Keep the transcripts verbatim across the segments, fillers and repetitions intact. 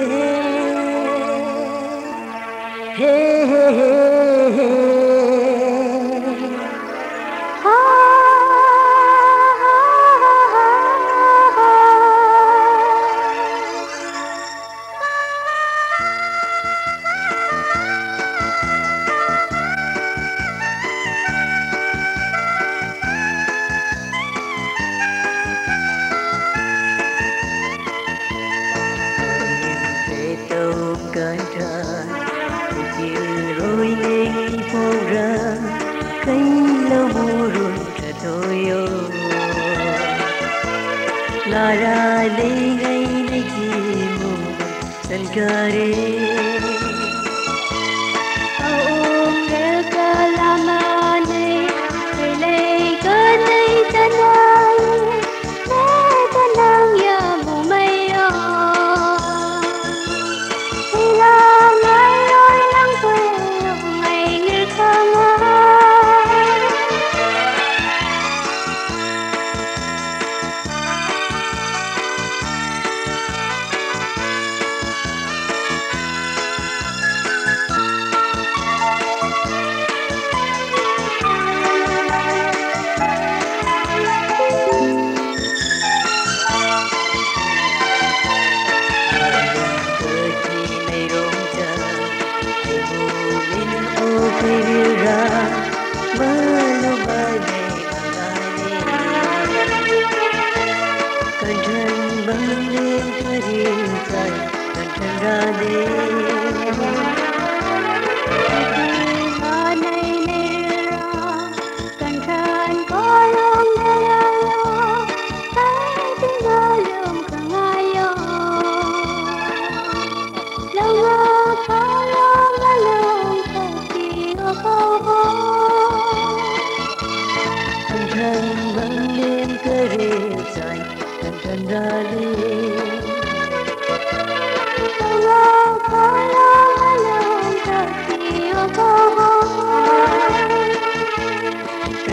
hey, hey, hey, hey. Cẩn thận chiều rồi lên phố ra cánh lâu buồn trở thôi ô là ra đây ngay đây chỉ một sân cà đê ôm đeo cả làm anh đây lấy cái này chân anh để ta nang ya mù mây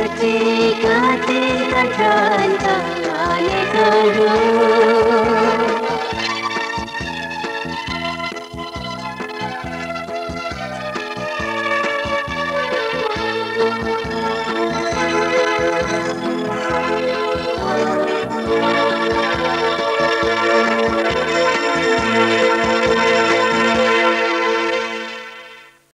Ketika cinta dan tangan itu